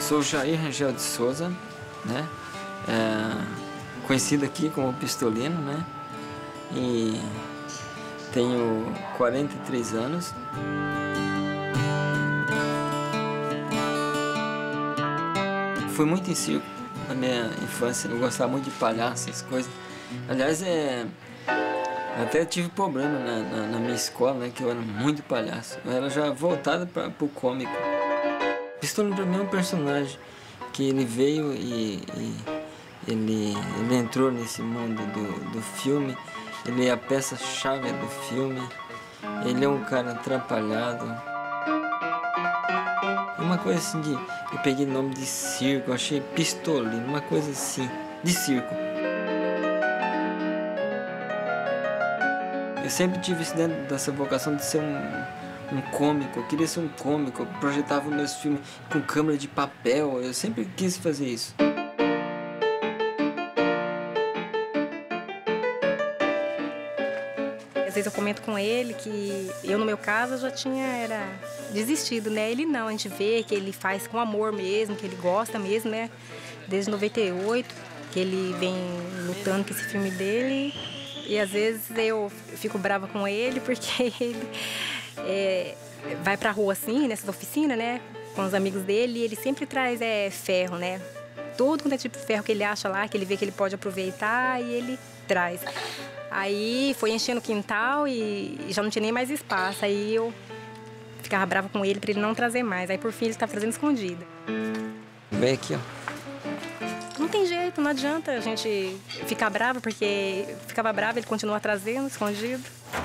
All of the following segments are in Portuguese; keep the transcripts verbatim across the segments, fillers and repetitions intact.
Sou Jair Rangel de Souza, né? É, conhecido aqui como Pistolino, né? E tenho quarenta e três anos. Fui muito em circo na minha infância, eu gostava muito de palhaço, essas coisas. Aliás, é... até tive problema na, na, na minha escola, né? Que eu era muito palhaço. Eu era já voltado para o cômico. Pistolino para mim é um personagem que ele veio e, e ele, ele entrou nesse mundo do, do filme. Ele é a peça-chave do filme. Ele é um cara atrapalhado. Uma coisa assim de... eu peguei o nome de circo, eu achei Pistolino, uma coisa assim, de circo. Eu sempre tive isso dentro dessa vocação de ser um, um cômico. Eu queria ser um cômico, eu projetava meus filmes com câmera de papel. Eu sempre quis fazer isso. Às vezes eu comento com ele que eu, no meu caso, já tinha era desistido, né? Ele não, a gente vê que ele faz com amor mesmo, que ele gosta mesmo, né? Desde noventa e oito, que ele vem lutando com esse filme dele. E às vezes eu fico brava com ele porque ele é, vai pra rua assim, nessas oficinas, né? Com os amigos dele, e ele sempre traz é, ferro, né? Todo quanto é tipo de ferro que ele acha lá, que ele vê que ele pode aproveitar, e ele traz. Aí foi enchendo o quintal e já não tinha nem mais espaço. Aí eu ficava brava com ele pra ele não trazer mais. Aí por fim ele tá trazendo escondido. Vem aqui, ó. Não tem jeito, não adianta a gente ficar brava, porque ficava brava, ele continua trazendo, escondido.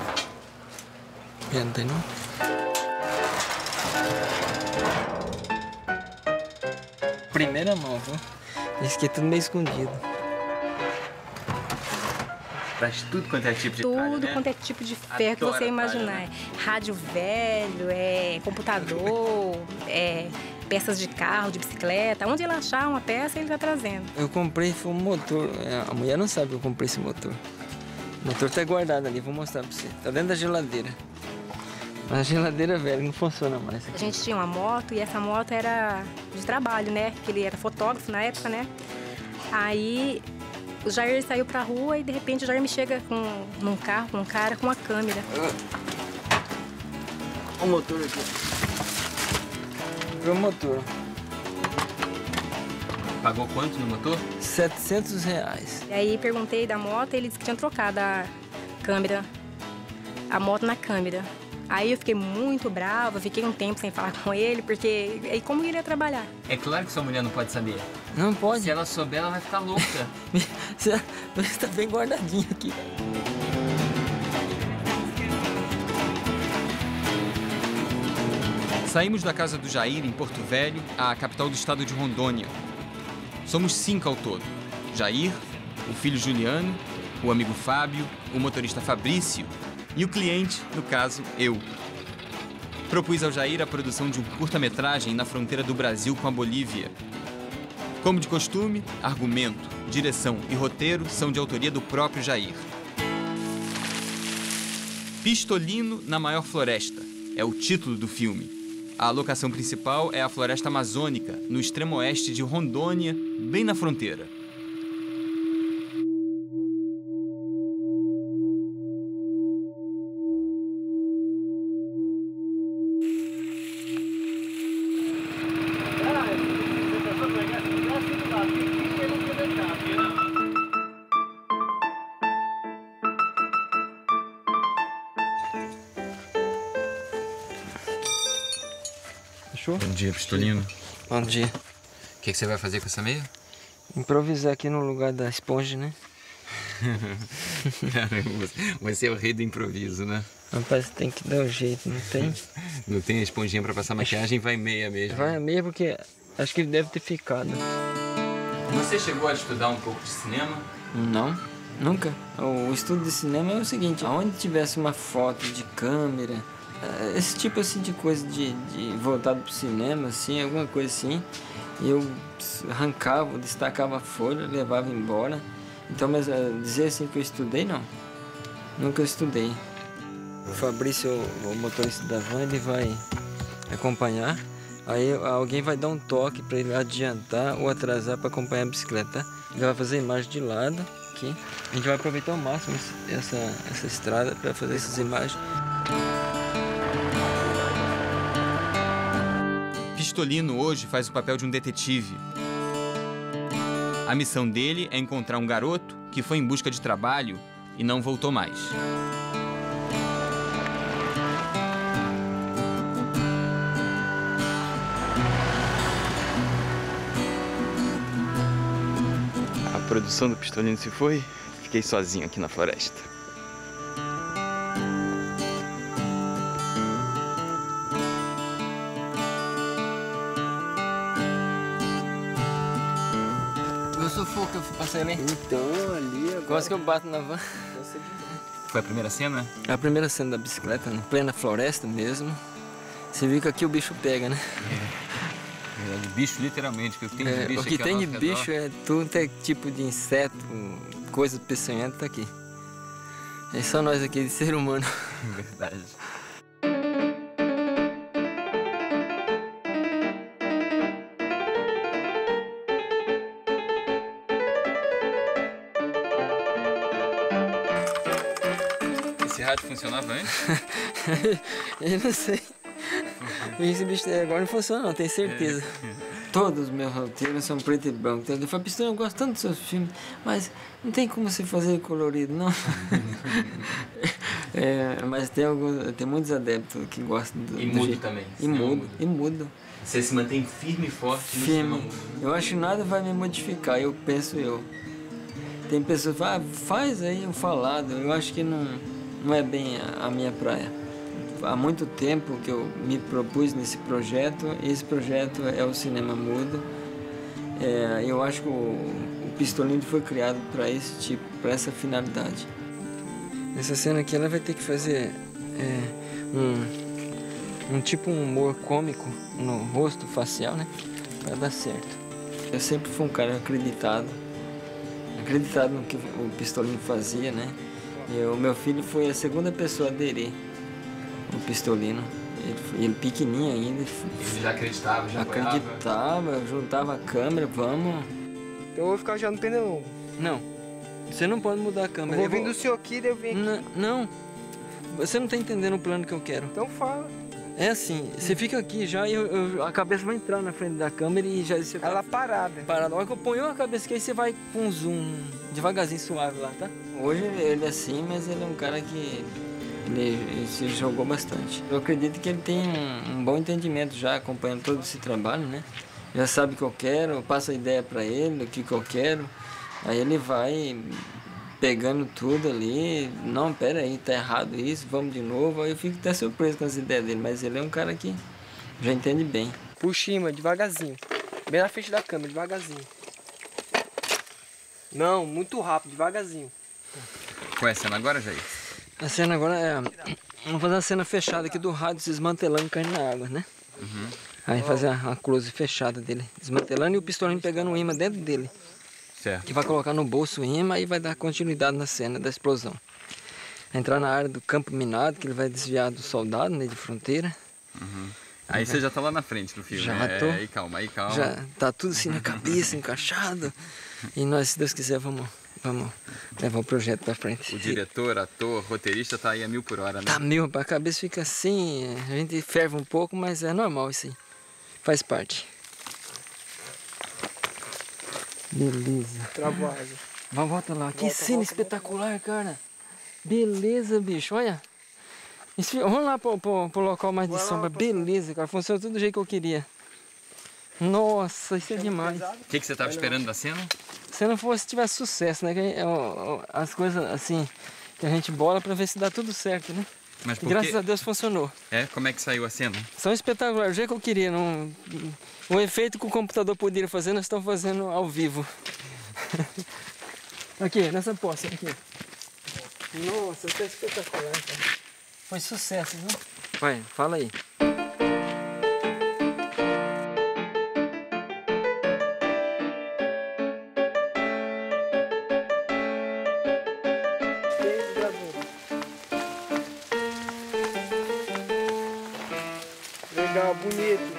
Não tem não? Primeira mão, viu? Isso aqui é tudo meio escondido. Traz tudo quanto é tipo de Tudo talho, né? quanto é tipo de ferro que você imaginar. Talho, né? Rádio velho, é computador, é... peças de carro, de bicicleta. Onde ele achar uma peça, ele tá trazendo. Eu comprei, foi um motor. A mulher não sabe que eu comprei esse motor. O motor tá guardado ali, vou mostrar pra você. Tá dentro da geladeira. Mas a geladeira velha não funciona mais. A gente tinha uma moto e essa moto era de trabalho, né? Que ele era fotógrafo na época, né? Aí o Jair saiu pra rua e de repente o Jair me chega com, num carro, com um cara com uma câmera. O motor aqui. O motor. Pagou quanto no motor? setecentos reais. E aí perguntei da moto e ele disse que tinha trocado a câmera, a moto na câmera. Aí eu fiquei muito brava, fiquei um tempo sem falar com ele, porque aí como ele ia trabalhar? É claro que sua mulher não pode saber. Não pode. Se ela souber, ela vai ficar louca. Você tá bem guardadinho aqui. Saímos da casa do Jair, em Porto Velho, a capital do estado de Rondônia. Somos cinco ao todo. Jair, o filho Juliano, o amigo Fábio, o motorista Fabrício e o cliente, no caso, eu. Propus ao Jair a produção de um curta-metragem na fronteira do Brasil com a Bolívia. Como de costume, argumento, direção e roteiro são de autoria do próprio Jair. Pistolino na Maior Floresta é o título do filme. A locação principal é a floresta amazônica, no extremo oeste de Rondônia, bem na fronteira. Fechou? Bom dia, Pistolino. Bom dia. O que, que você vai fazer com essa meia? Improvisar aqui no lugar da esponja, né? Você é o rei do improviso, né? Rapaz, tem que dar um jeito, não tem? Não tem a esponjinha pra passar maquiagem, vai meia mesmo. Vai meia porque acho que ele deve ter ficado. Você chegou a estudar um pouco de cinema? Não, nunca. O estudo de cinema é o seguinte, aonde tivesse uma foto de câmera, esse tipo assim de coisa de, de voltado pro cinema, assim, alguma coisa assim, eu arrancava, destacava a folha, levava embora. Então, mas dizer assim que eu estudei, não. Nunca estudei. O Fabrício, o motorista da van, ele vai acompanhar. Aí alguém vai dar um toque para ele adiantar ou atrasar para acompanhar a bicicleta, tá? Ele vai fazer a imagem de lado aqui. A gente vai aproveitar ao máximo essa, essa estrada para fazer essas imagens. Pistolino hoje faz o papel de um detetive. A missão dele é encontrar um garoto que foi em busca de trabalho e não voltou mais. A produção do Pistolino se foi, fiquei sozinho aqui na floresta. Eu sufoco que eu passei ali. Então, ali agora... Quase que eu bato na van. Foi a primeira cena? É a primeira cena da bicicleta, em plena floresta mesmo. Você viu que aqui o bicho pega, né? É, de bicho, literalmente, que o que tem de É, bicho o que aqui tem ao de nosso bicho redor. é tudo é tipo de inseto, coisa peçonhenta tá aqui. É só nós aqui de ser humano. Verdade. Esse rádio funcionava antes? Eu não sei. Esse bicho agora não funciona não, tenho certeza. Todos os meus roteiros são preto e branco. Ele fala, Pistolino, eu gosto tanto dos seus filmes, mas não tem como você fazer colorido, não. É, mas tem, alguns, tem muitos adeptos que gostam do, E do mudo jeito. também. E mudo, e mudo. Você se mantém firme e forte no Firme. cinema. Eu acho que nada vai me modificar, eu penso eu. Tem pessoas que falam, ah, faz aí um falado. Eu acho que não, não é bem a, a minha praia. Há muito tempo que eu me propus nesse projeto, e esse projeto é o cinema mudo. É, eu acho que o, o Pistolino foi criado para esse tipo, para essa finalidade. Nessa cena aqui ela vai ter que fazer é, um, um tipo um humor cômico no rosto facial, né? Para dar certo. Eu sempre fui um cara acreditado, acreditado no que o Pistolino fazia, né? E o meu filho foi a segunda pessoa a aderir o Pistolino. Ele, ele pequenininho ainda. Ele já acreditava, já acreditava, juntava a câmera, vamos. Então eu vou ficar já no pneu longo. Não, você não pode mudar a câmera. Eu vou vir do senhor aqui, daí eu venho aqui. N não, você não tá entendendo o plano que eu quero. Então fala. É assim, você fica aqui já e eu, eu, a cabeça vai entrar na frente da câmera e já... Você Ela parada. Parada. A hora que eu ponho a cabeça aqui, aí você vai com um zoom devagarzinho, suave lá, tá? Hoje ele é assim, mas ele é um cara que... Ele, ele se jogou bastante. Eu acredito que ele tem um, um bom entendimento já, acompanhando todo esse trabalho, né? Já sabe o que eu quero, eu passo a ideia para ele, o que, que eu quero. Aí ele vai pegando tudo ali. Não, pera aí, tá errado isso, vamos de novo. Aí eu fico até surpreso com as ideias dele, mas ele é um cara que já entende bem. Puxa, cima, devagarzinho. Bem na frente da câmera, devagarzinho. Não, muito rápido, devagarzinho. Qual é a cena agora, Jair? A cena agora é... Vamos fazer uma cena fechada aqui do rádio se desmantelando e caindo na água, né? Uhum. Aí fazer uma close fechada dele, desmantelando e o Pistolino pegando o imã dentro dele. Certo. Que vai colocar no bolso o imã e vai dar continuidade na cena da explosão. Entrar na área do campo minado, que ele vai desviar do soldado, né, de fronteira. Uhum. Aí você já tá lá na frente do filme, Já né? tô. É, aí calma, aí calma. Já tá tudo assim na cabeça, encaixado. E nós, se Deus quiser, vamos... Vamos levar o projeto pra frente. O diretor, ator, roteirista tá aí a mil por hora, né? Tá mil, a cabeça fica assim, a gente ferve um pouco, mas é normal isso aí. Faz parte. Beleza. Travou a asa. Vamos, volta lá. Que Volta, cena volta, espetacular, cara. Beleza, bicho, olha. Isso, vamos lá pro, pro, pro local mais de Vai lá, sombra. pra Beleza, cara. Funcionou tudo do jeito que eu queria. Nossa, isso é demais. O que, que você tava esperando da cena? Se não fosse, tivesse sucesso, né? Que é, ó, ó, as coisas assim que a gente bola pra ver se dá tudo certo, né? Mas E por graças quê? a Deus funcionou. É? Como é que saiu a cena? São espetaculares, do jeito que eu queria. Não... O efeito que o computador poderia fazer, nós estamos fazendo ao vivo. Aqui, nessa poça aqui. Nossa, tá espetacular, cara. Foi sucesso, viu? Vai, fala aí. Legal. Tchau, bonito.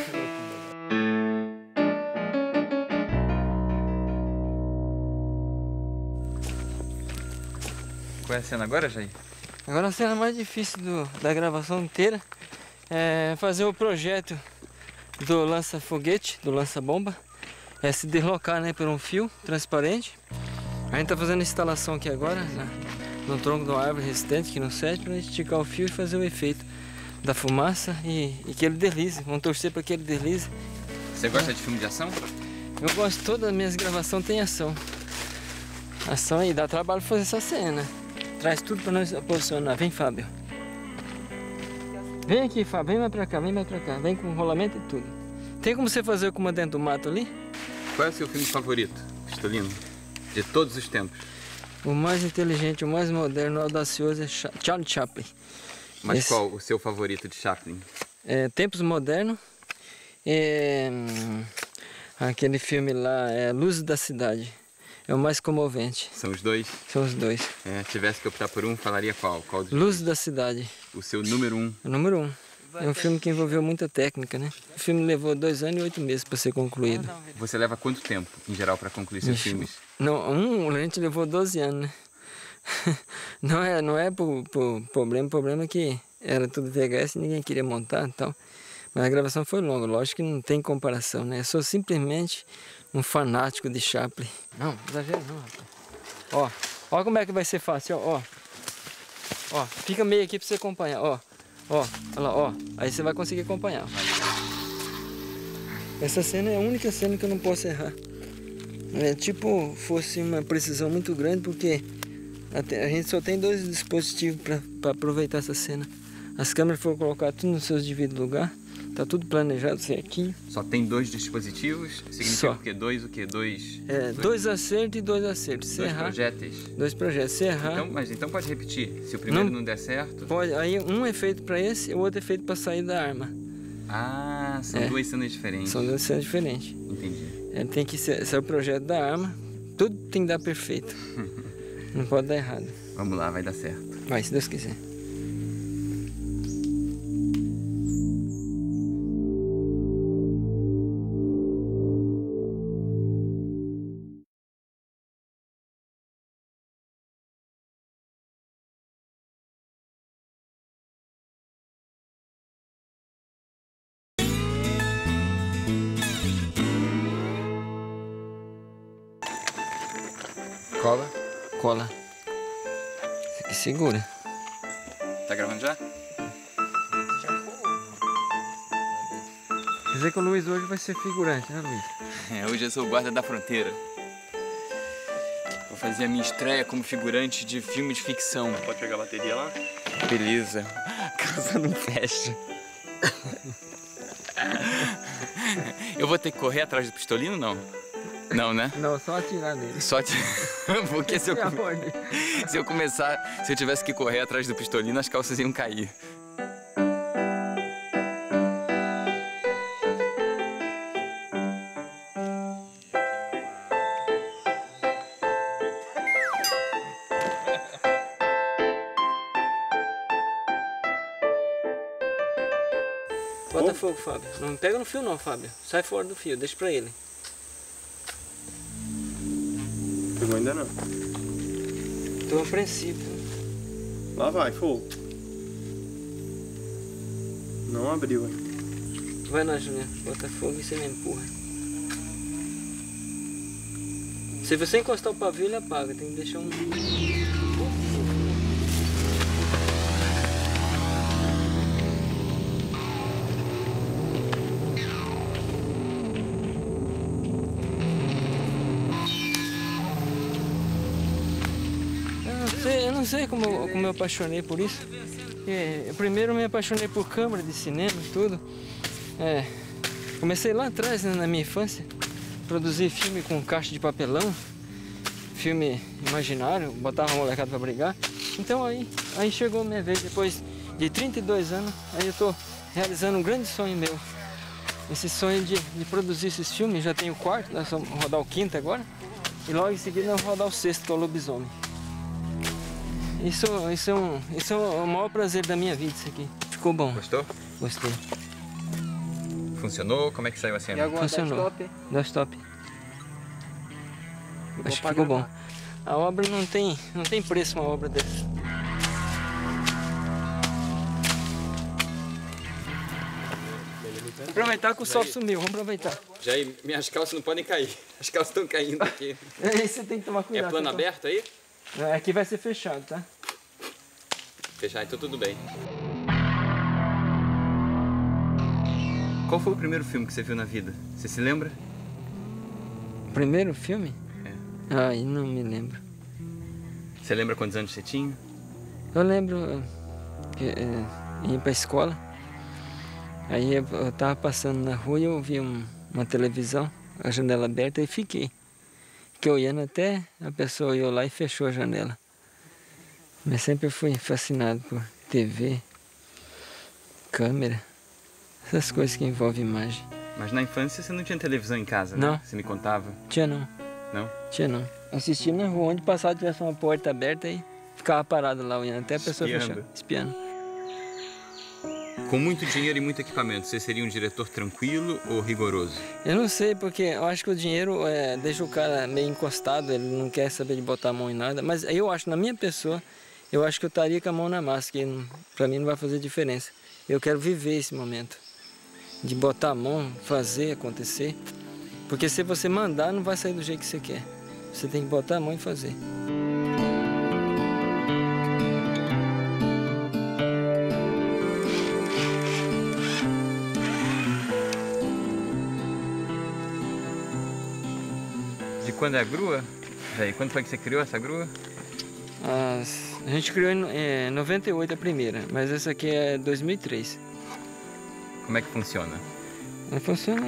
Qual é a cena agora, Jair? Agora a cena mais difícil do, da gravação inteira é fazer o projeto do lança-foguete, do lança-bomba. É se deslocar, né, por um fio transparente. A gente tá fazendo a instalação aqui agora, né, no tronco de uma árvore resistente aqui no set, para esticar o fio e fazer o efeito da fumaça e, e que ele deslize. Vamos torcer para que ele deslize. Você gosta de filme de ação? Eu gosto, todas as minhas gravações tem ação. Ação aí, dá trabalho fazer essa cena. Traz tudo para nós posicionar. Vem, Fábio. Vem aqui, Fábio. Vem mais pra cá, vem mais pra cá. Vem com rolamento e tudo. Tem como você fazer o comandante do mato ali? Qual é o seu filme favorito, Pistolino? De todos os tempos? O mais inteligente, o mais moderno, audacioso é Charlie Chaplin. Mas Esse, qual o seu favorito de Chaplin? É Tempos Modernos. É, aquele filme lá, é Luzes da Cidade. É o mais comovente. São os dois? São os dois. É, tivesse que optar por um, falaria qual? Qual dos Luzes da Cidade. O seu número um? O número um. É um filme que envolveu muita técnica, né? O filme levou dois anos e oito meses para ser concluído. Você leva quanto tempo, em geral, para concluir seus Ixi, filmes? Não, um, a gente levou doze anos, né? Não é, não é por, por problema, o problema é que era tudo V H S e ninguém queria montar e tal. Mas a gravação foi longa, lógico que não tem comparação, né? Eu sou simplesmente um fanático de Chaplin. Não, exagero não, rapaz. Ó, ó como é que vai ser fácil, ó. Ó, ó fica meio aqui para você acompanhar, ó. Ó, olha lá, ó. Aí você vai conseguir acompanhar. Essa cena é a única cena que eu não posso errar. É tipo, fosse uma precisão muito grande, porque a gente só tem dois dispositivos para aproveitar essa cena. As câmeras foram colocar tudo nos seus devidos lugares. Tá tudo planejado certinho. Só tem dois dispositivos? Significa Só. o quê? Dois o quê? Dois... É, dois, dois acertos e dois acertos. Se dois errar, projéteis? Dois projetos. Se errar... Então, mas então pode repetir. Se o primeiro não, não der certo... Pode. Aí um é feito para esse e o outro é feito para sair da arma. Ah, são É. duas cenas diferentes. São duas cenas diferentes. Entendi. É, tem que ser, ser o projeto da arma. Tudo tem que dar perfeito. Não pode dar errado. Vamos lá, vai dar certo. Vai, se Deus quiser. Cola. Cola. Isso aqui segura. Tá gravando já? Quer dizer que o Luiz hoje vai ser figurante, né, Luiz? É, hoje eu sou o guarda da fronteira. Vou fazer a minha estreia como figurante de filme de ficção. Pode pegar a bateria lá? Beleza. A casa não fecha. Eu vou ter que correr atrás do Pistolino, não? Não, né? Não, só atirar nele. Só te... Porque se eu, É a ordem. se eu começar, se eu tivesse que correr atrás do Pistolino, as calças iam cair. Bota fogo, Fábio. Não pega no fio não, Fábio. Sai fora do fio, deixa pra ele. Pegou ainda não. Tô apreensivo. Lá vai, fogo. Não abriu ainda. Vai lá, Juliano. Bota fogo e você me empurra. Se você encostar o pavio, ele apaga. Tem que deixar um... Eu não sei como, eu- como eu apaixonei por isso. É, eu primeiro me apaixonei por câmera de cinema e tudo. É, comecei lá atrás, né, na minha infância. Produzir filme com caixa de papelão. Filme imaginário, botava a molecada pra brigar. Então aí, aí chegou a minha vez, depois de trinta e dois anos, aí eu tô realizando um grande sonho meu. Esse sonho de, de produzir esses filmes, já tenho o quarto, nós vamos rodar o quinto agora. E logo em seguida nós vamos rodar o sexto, que é o Lobisomem. Isso, isso, é um, isso é o maior prazer da minha vida, isso aqui. Ficou bom. Gostou? Gostei. Funcionou? Como é que saiu a E cena? agora Funcionou. stop? Dá stop. Ficou Acho que pra ficou bom. gravar. A obra não tem, não tem preço uma obra dessa. Aproveitar que o sol sumiu, vamos aproveitar. Jair, minhas calças não podem cair. As calças estão caindo aqui. Aí você tem que tomar cuidado. É plano tá? aberto aí? É, aqui vai ser fechado, tá? Fechar, então tudo bem. Qual foi o primeiro filme que você viu na vida? Você se lembra? Primeiro filme? É. Ai, não me lembro. Você lembra quantos anos você tinha? Eu lembro eh, que é, ia pra escola. Aí eu, eu tava passando na rua e eu vi um, uma televisão, a janela aberta, e fiquei. Fiquei olhando até a pessoa olhou lá e fechou a janela. Mas sempre fui fascinado por T V, câmera, essas coisas que envolvem imagem. Mas na infância você não tinha televisão em casa, Não. né? Você me contava. Tinha não, Não? tinha não. Assistia na rua, onde passava tivesse uma porta aberta e ficava parado lá olhando até a pessoa Espiando. fechar, espiando. Com muito dinheiro e muito equipamento, você seria um diretor tranquilo ou rigoroso? Eu não sei, porque eu acho que o dinheiro é, deixa o cara meio encostado, ele não quer saber de botar a mão em nada. Mas eu acho, na minha pessoa, eu acho que eu estaria com a mão na massa, que não, pra mim não vai fazer diferença. Eu quero viver esse momento, de botar a mão, fazer acontecer. Porque se você mandar, não vai sair do jeito que você quer. Você tem que botar a mão e fazer. De quando é a grua? Jair, quando foi que você criou essa grua? As, a gente criou em é, noventa e oito a primeira, mas essa aqui é dois mil e três. Como é que funciona? Ela funciona...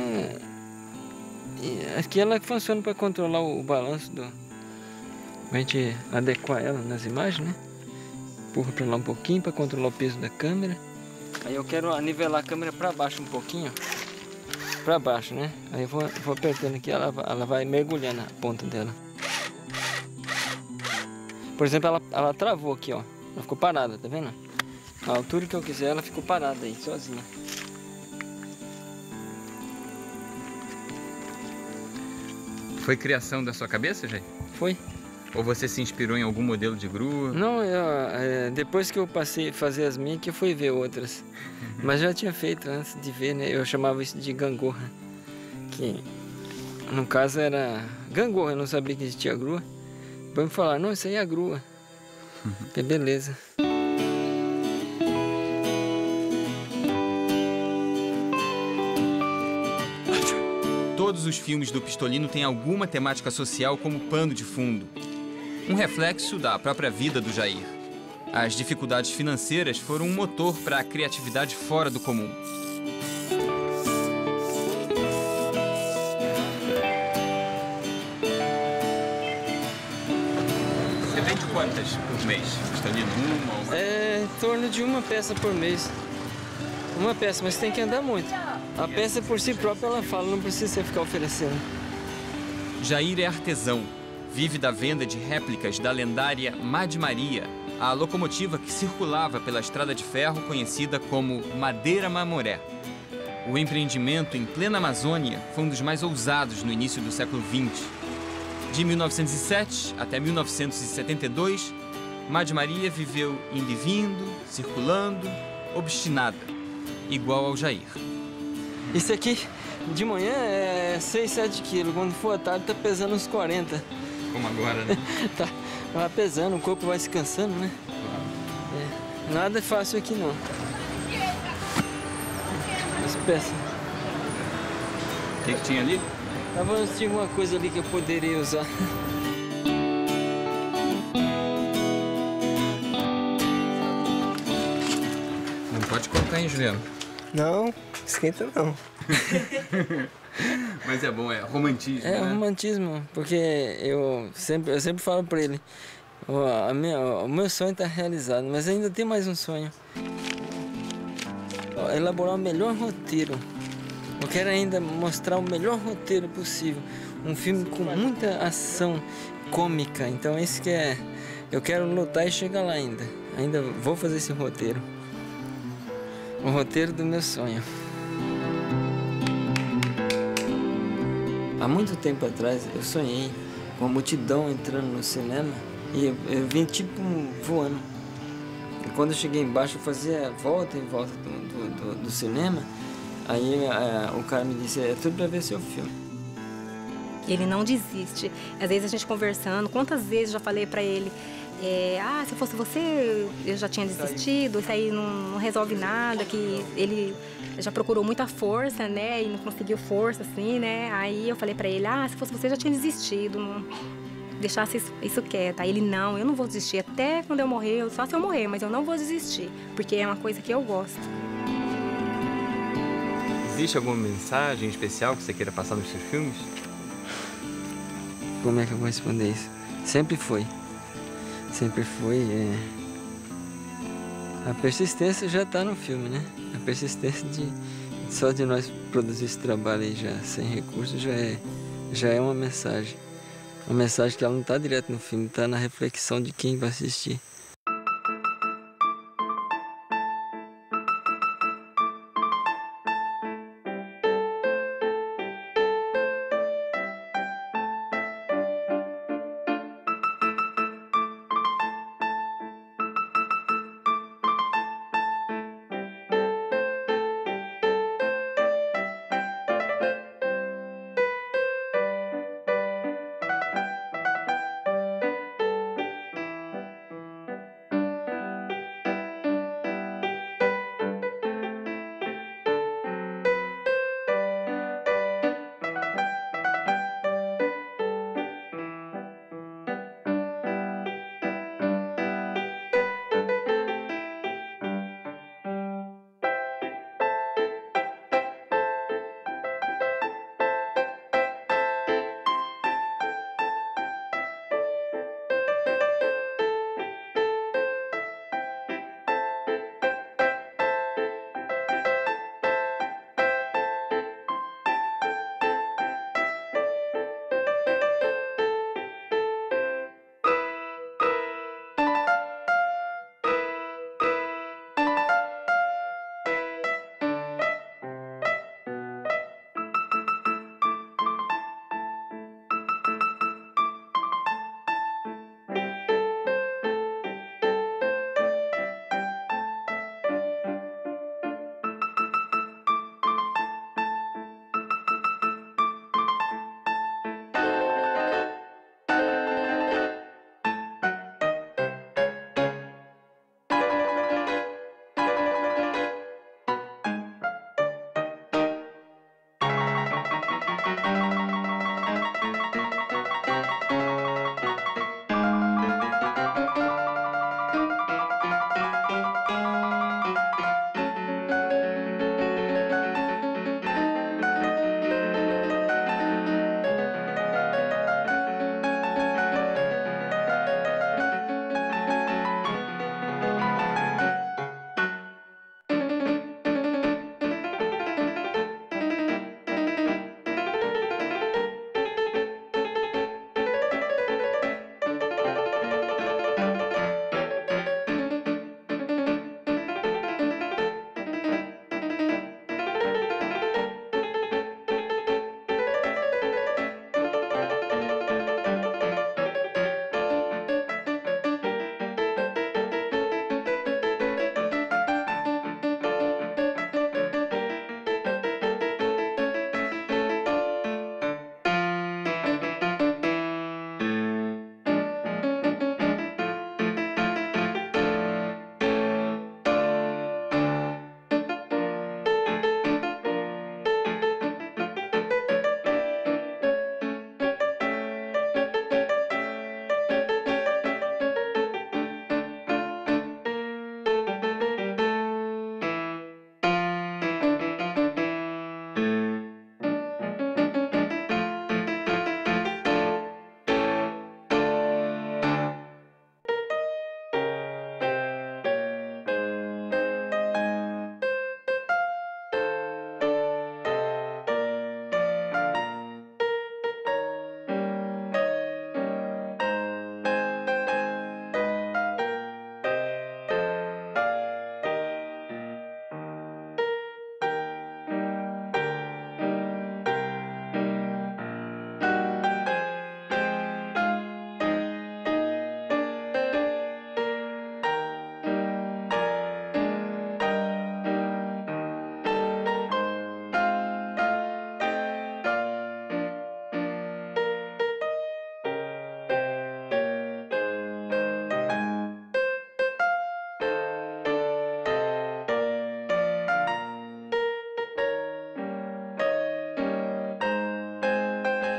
Aqui ela funciona para controlar o balanço do... A gente adequar ela nas imagens, né? Empurra para lá um pouquinho para controlar o peso da câmera. Aí eu quero nivelar a câmera para baixo um pouquinho. Para baixo, né? Aí eu vou, vou apertando aqui, ela, ela vai mergulhando a ponta dela. Por exemplo, ela, ela travou aqui, ó. Ela ficou parada, tá vendo? A altura que eu quiser, ela ficou parada aí, sozinha. Foi criação da sua cabeça, Jair? Foi. Ou você se inspirou em algum modelo de grua? Não, eu, é, depois que eu passei a fazer as minhas, que eu fui ver outras. Mas já tinha feito antes de ver, né? Eu chamava isso de gangorra. Que no caso era gangorra, eu não sabia que existia grua. Depois me falaram, não, isso aí é a grua. Que beleza. Todos os filmes do Pistolino têm alguma temática social como pano de fundo. Um reflexo da própria vida do Jair. As dificuldades financeiras foram um motor para a criatividade fora do comum. Você vende quantas por mês? Pistolino, uma ou mais? É em torno de uma peça por mês. Uma peça, mas tem que andar muito. A peça por si própria ela fala, não precisa você ficar oferecendo. Jair é artesão. Vive da venda de réplicas da lendária Mad Maria, a locomotiva que circulava pela estrada de ferro conhecida como Madeira Mamoré. O empreendimento em plena Amazônia foi um dos mais ousados no início do século vinte. De mil novecentos e sete até mil novecentos e setenta e dois, Mad Maria viveu indo e vindo, circulando, obstinada, igual ao Jair. Isso aqui de manhã é seis, sete quilos, quando for à tarde tá pesando uns quarenta. Como agora, né? Tá, vai pesando, o corpo vai se cansando, né? É, nada é fácil aqui não. As peças. O que, que tinha ali? Tava vendo se tinha alguma coisa ali que eu poderia usar. Não pode colocar, hein, Juliano? Não, esquenta não. Mas é bom, é romantismo, É né? romantismo, porque eu sempre, eu sempre falo pra ele, o, a minha, o meu sonho está realizado, mas ainda tem mais um sonho. Elaborar o melhor roteiro. Eu quero ainda mostrar o melhor roteiro possível. Um filme com muita ação cômica. Então esse que é... Eu quero lutar e chegar lá ainda. Ainda vou fazer esse roteiro. O roteiro do meu sonho. há muito tempo atrás, eu sonhei com a multidão entrando no cinema e eu, eu vim tipo voando. E quando eu cheguei embaixo, eu fazia volta em volta do, do, do, do cinema. Aí é, o cara me disse, é tudo pra ver seu filme. Ele não desiste. Às vezes a gente conversando, quantas vezes eu já falei pra ele, é, ah, se fosse você, eu já tinha desistido, isso aí não, não resolve nada, que ele já procurou muita força, né, e não conseguiu força, assim, né. Aí eu falei pra ele, ah, se fosse você, já tinha desistido, não deixasse isso, isso quieto. Aí ele, não, eu não vou desistir, até quando eu morrer, só se eu morrer, mas eu não vou desistir, porque é uma coisa que eu gosto. Existe alguma mensagem especial que você queira passar nos seus filmes? Como é que eu vou responder isso? Sempre foi. Sempre foi. É... A persistência já está no filme, né? A persistência de só de nós produzir esse trabalho aí já sem recursos já é, já é uma mensagem. Uma mensagem que ela não está direto no filme, está na reflexão de quem vai assistir.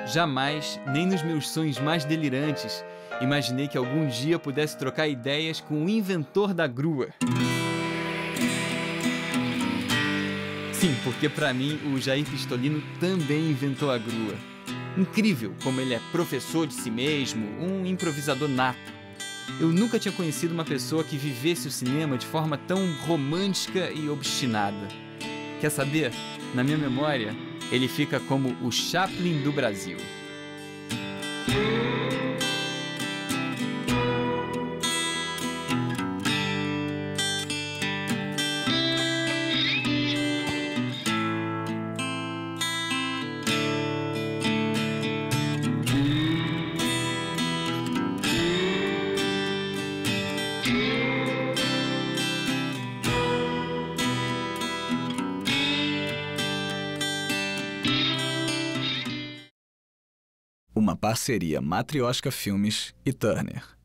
Jamais, nem nos meus sonhos mais delirantes, imaginei que algum dia pudesse trocar ideias com o inventor da grua. Sim, porque para mim o Jair Pistolino também inventou a grua. Incrível como ele é professor de si mesmo, um improvisador nato. Eu nunca tinha conhecido uma pessoa que vivesse o cinema de forma tão romântica e obstinada. Quer saber? Na minha memória, ele fica como o Chaplin do Brasil. Uma parceria Matrioshka Filmes e Turner.